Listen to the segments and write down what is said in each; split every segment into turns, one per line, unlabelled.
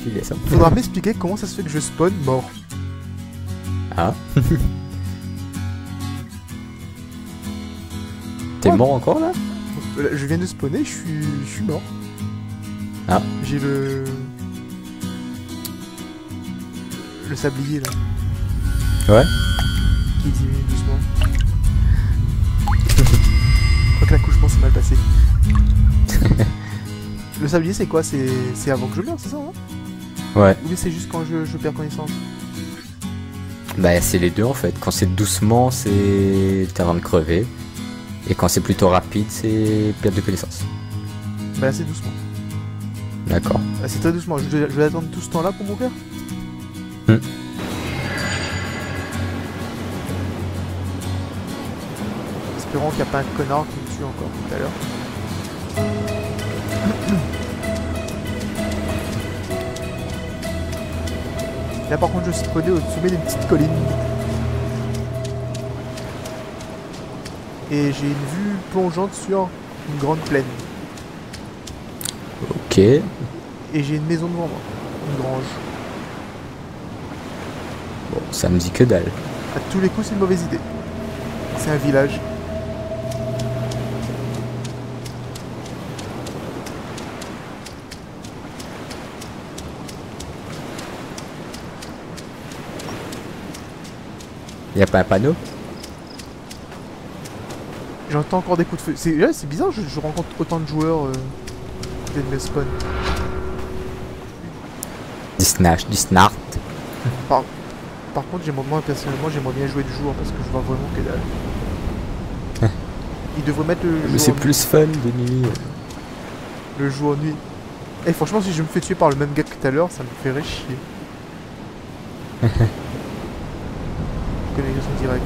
filet ça.
Faudra m'expliquer comment ça se fait que je spawn mort.
Ah. T'es
Ouais.
mort encore là?
Je viens de spawner, je suis mort.
Ah.
J'ai le sablier là.
Ouais.
Qui diminue doucement. Je crois que l'accouchement s'est mal passé. Le sablier c'est quoi? C'est avant que je meure, c'est ça hein?
Ouais.
Ou bien c'est juste quand je perds connaissance?
Bah c'est les deux en fait. Quand c'est doucement, c'est t'es avant de crever. Et quand c'est plutôt rapide, c'est perte de connaissance.
Bah là c'est doucement.
D'accord.
Ah, c'est très doucement, je vais attendre tout ce temps là pour mourir. Espérons qu'il n'y a pas un connard qui me tue encore tout à l'heure. Là par contre je spawnais au sommet d'une petite colline. Et j'ai une vue plongeante sur une grande plaine.
Ok.
Et j'ai une maison devant moi. Une grange.
Bon, ça me dit que dalle.
À tous les coups c'est une mauvaise idée. C'est un village.
Y a pas un panneau?
J'entends encore des coups de feu. C'est bizarre, je rencontre autant de joueurs côté de mes spawns.
Du snart.
Par contre, moi personnellement, j'aimerais bien jouer de jour parce que je vois vraiment que dalle. Ils devraient mettre le
Mais
jour
c'est
en
plus fun de nuit.
nuit. Le jour en nuit. Et franchement, si je me fais tuer par le même gars que tout à l'heure, ça me ferait chier. Connexion directe.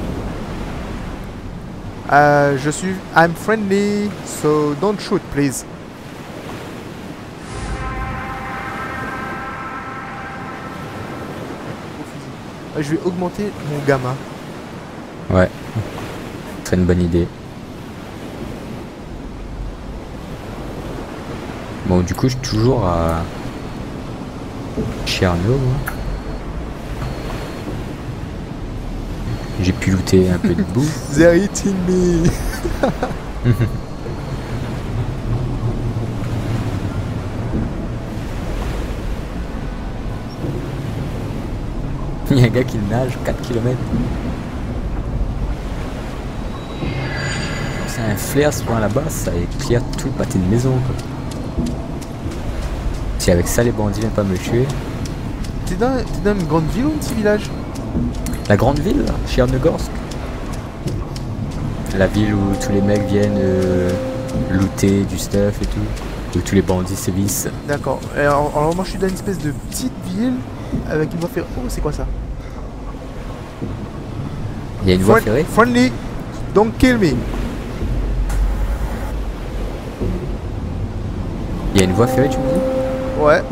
Je suis... I'm friendly, so don't shoot, please. Je vais augmenter mon gamma.
Ouais. C'est une bonne idée. Bon, du coup, je suis toujours à Cherno. J'ai pu looter un peu de bouffe.
They're eating me.
Il y a un gars qui nage 4 km. C'est un flair ce point là-bas, ça éclaire tout le pâté de maison quoi. Si avec ça les bandits viennent pas me tuer.
T'es dans une grande ville ou un petit village?
La grande ville, Chernogorsk. La ville où tous les mecs viennent looter du stuff et tout. Où tous les bandits sévissent.
D'accord. Alors moi je suis dans une espèce de petite ville avec une voie ferrée. Oh c'est quoi ça?
Il y a une voie ferrée.
Friendly, don't kill me.
Il y a une voie ferrée tu me dis?
Ouais.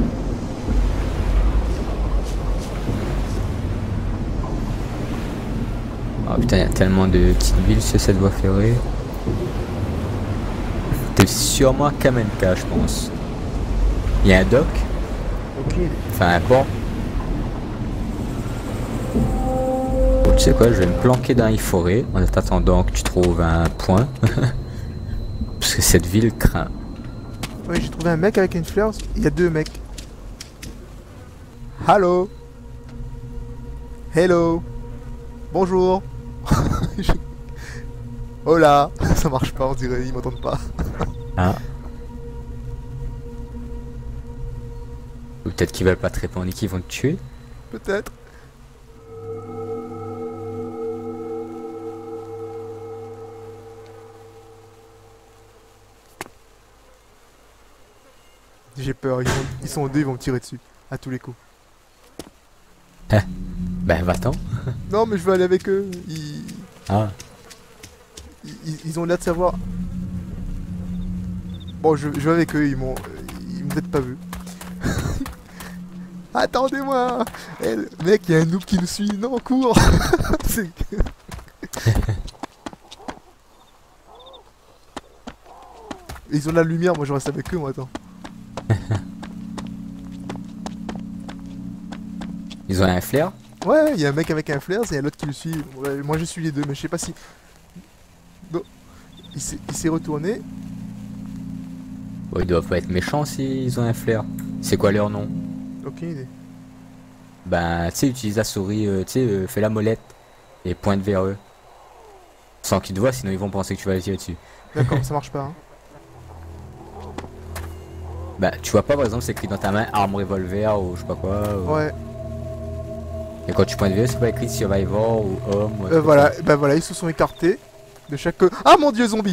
Oh putain, il y a tellement de petites villes sur cette voie ferrée. T'es sûrement à Kamenka, je pense. Il y a un dock.
Ok.
Enfin, un port. Bon, tu sais quoi, je vais me planquer dans les forêts en attendant que tu trouves un point. Parce que cette ville craint.
Ouais, j'ai trouvé un mec avec une fleur. Il y a deux mecs. Hello. Hello. Bonjour. Hola. Ça marche pas, on dirait, ils m'entendent pas.
Ah. Ou peut-être qu'ils veulent pas te répondre et qu'ils vont te tuer.
Peut-être. J'ai peur, ils sont deux, ils vont me tirer dessus. À tous les coups.
Ben va-t'en.
Non, mais je veux aller avec eux.
Ah.
Ils ont l'air de savoir. Bon, je vais avec eux, ils m'ont peut-être pas vu. Attendez-moi. Eh, mec, il y a un noob qui nous suit. Non, cours. C'est- Ils ont de la lumière, moi je reste avec eux, moi, attends.
Ils ont un flair?
Ouais, il y a un mec avec un flair, et il y a l'autre qui le suit. Ouais, moi je suis les deux, mais je sais pas si... Bon, il s'est retourné.
Bon, ils doivent pas être méchants s'ils ont un flair. C'est quoi leur nom?
Aucune idée.
Ben, tu sais, utilise la souris, tu sais, fais la molette et pointe vers eux. Sans qu'ils te voient, sinon ils vont penser que tu vas les tirer dessus.
D'accord, ça marche pas. Hein.
Bah, tu vois pas, par exemple, c'est écrit dans ta main arme revolver ou je sais pas quoi.
Ouais.
Et quand tu pointes vers eux, c'est pas écrit survivor ou homme. Ou un truc
Voilà,
comme ça.
bah voilà, ils se sont écartés de chaque... Ah mon dieu, zombie.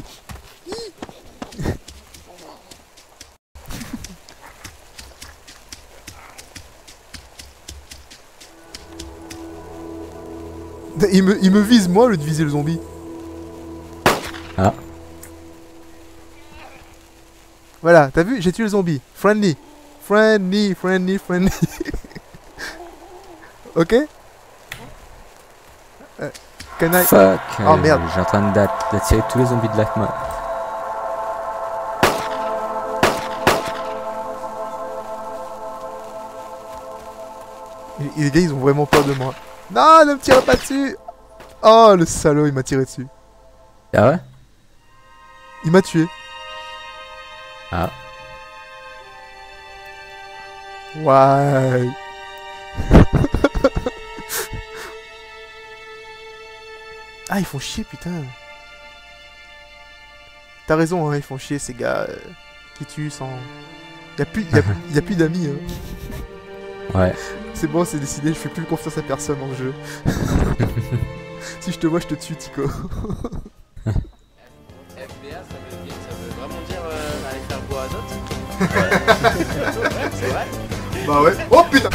Il me vise moi au lieu de viser le zombie.
Ah.
Voilà, t'as vu, j'ai tué le zombie. Friendly. Friendly, friendly, friendly. Ok. Can I...
Fuck.
Oh, merde.
J'ai en train d'attirer tous les zombies de la map.
Et les gars, ils ont vraiment peur de moi. Non, ne me tirez pas dessus. Oh, le salaud, il m'a tiré dessus.
Ah ouais?
Il m'a tué.
Ah.
Ouais. Ah, ils font chier, putain. T'as raison, hein, ils font chier, ces gars qui tuent sans... Y'a plus d'amis, hein.
Ouais.
C'est bon, c'est décidé, je fais plus confiance à personne dans le jeu. Si je te vois, je te tue, Tico.
FBA, ça veut vraiment dire aller faire bois à d'autres. C'est vrai.
Bah ouais. Oh putain.